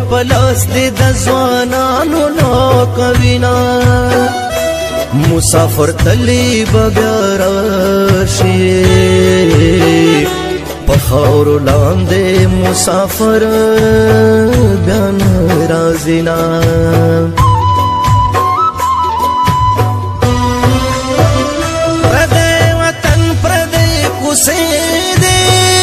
پلاس دې د ځوانانو نوکوینا مسافر تلی بیا راشي په خاورو لاندې مسافر بیا نه راځي نه پردی وطن پردی کوڅې دي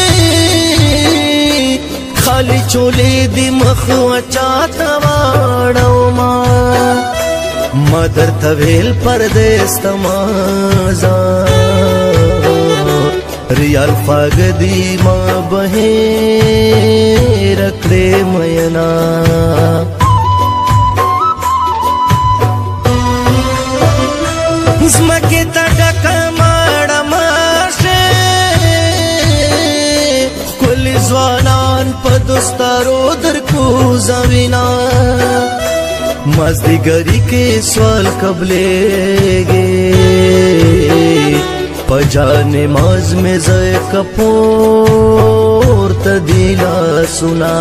خالی چولې دي مخ وچاته واړوما ما درته ویل پردیس ته ما ځه ریال خواږه دي ما بهیر کړې مینا ځمکې ته ډکه ماړه ماشه ښکلي ځوانان په دستارو در کوزوینا مازدیګری کې سوال قبلېږي پجا نماز میں زے کپور تدیلا سنا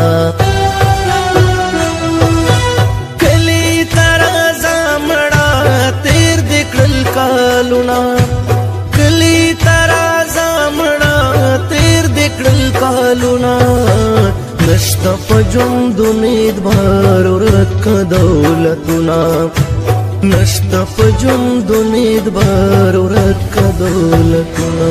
کلی ترازا مڑا تیر دکڑل کالونا کلی ترازا مڑا تیر دکڑل کالونا نشتا پجند امید بار رک دولتنا نشتا پجند امید بار رک دولتنا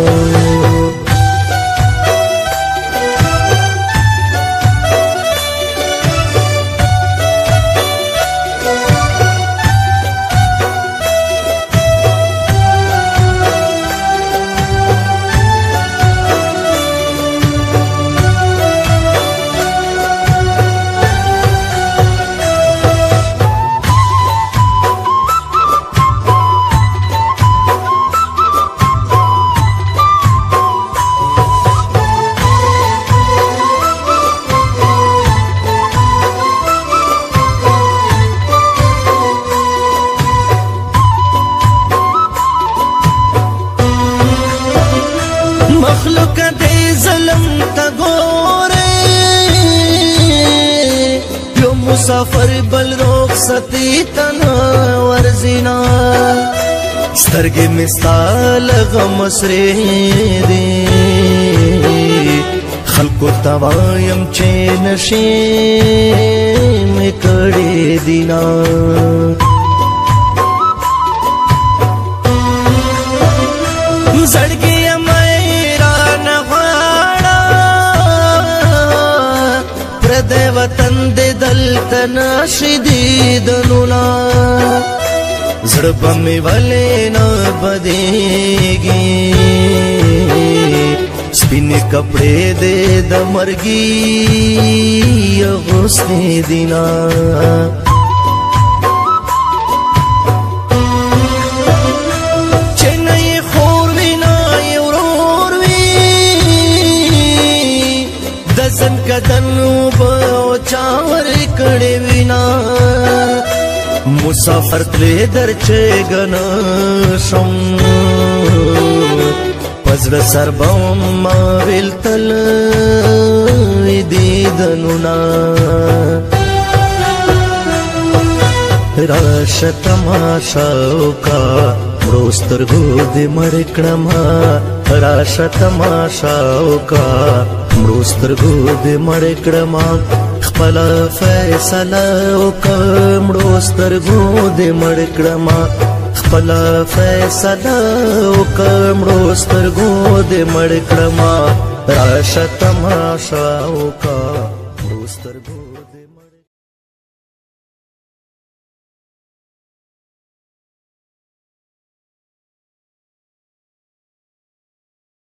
مخلوق دې ظلم ته ګورې یو مسافر بل رخصتي ته نه ورځینا سترګې مې ستا له غم سرې دي خلکو ته وایم چې نشې مې کړې دي نه زړګي پردی وطن دې دلته نشي دیدنونا زړه به مې ولې نه بدېږي سپینې کپړې دې د مرګي اغوستې دي نه چې نه یې خور وي نه یې ورور وي د زن کدن چاور کړي وینا مسافر تلې درچې غنا شم پزړه سربم ما ویل تل دې دنونا راشه تماشا کا مروسترګو دې مړ کړما راشه تماشا کا مروسترګو دې مړ کړما خپل فیصله وکړم مروسترګو دې مړ کړما خپل فیصله وکړم مروسترګو دې مړ کړما راشه تماشا وکړه مروسترګو دې مړ